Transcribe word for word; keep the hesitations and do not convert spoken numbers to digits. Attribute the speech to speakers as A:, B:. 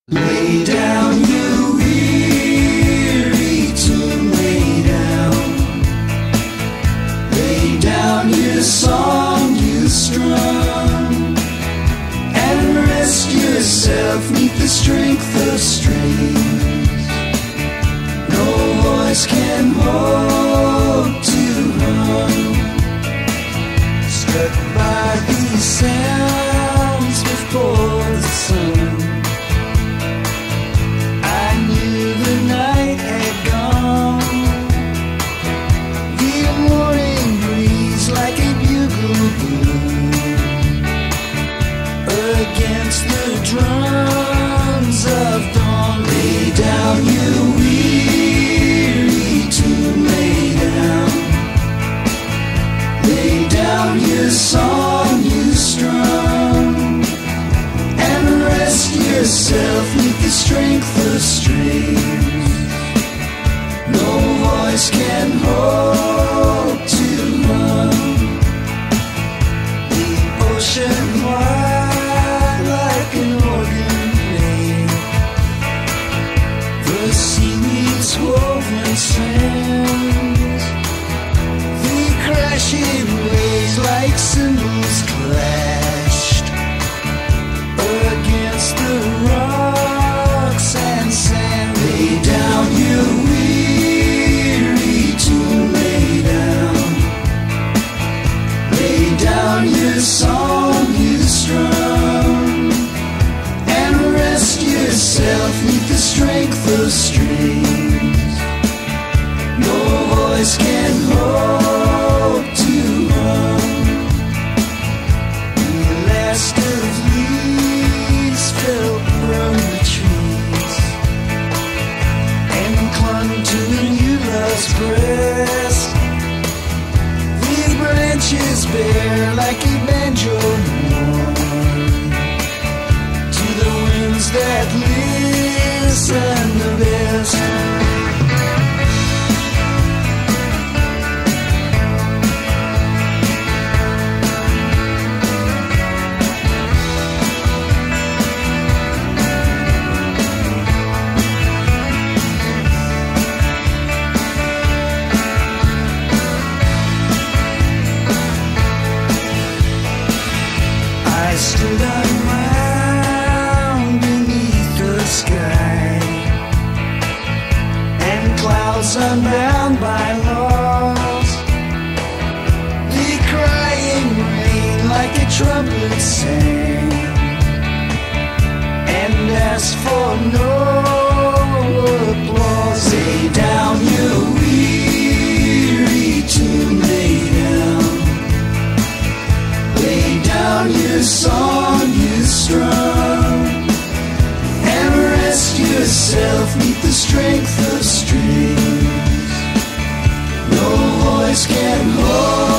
A: Lay down, you weary tune, lay down. Lay down your song you strum, and rest yourself neath the strength of strings. No voice can hope to hum. Struck by these sounds before the sun, against the drums of dawn. Lay down, you weary tune, lay down. Lay down your song you strum, and rest yourself neath the strength of strings. No voice can hope to hum. The ocean wide like an organ played, the seaweed's woven sands, the crashing waves like cymbals clashed against the rocks and sand. Lay down, you weary tune, lay down. Lay down your song you strum, and rest yourself neath the strength of strings. No voice can hope to hum. The last of leaves fell from the trees and clung to a new love's breast. The branches bare like a banjo mourn to the winds that listen the best. I stood unwound beneath the sky, and clouds unbound by laws. The crying rain like a trumpet sang, and asked for no applause. Lay down, you weary tune, lay down. Lay down your song you strum, and rest yourself neath the strength of strings. No voice can hold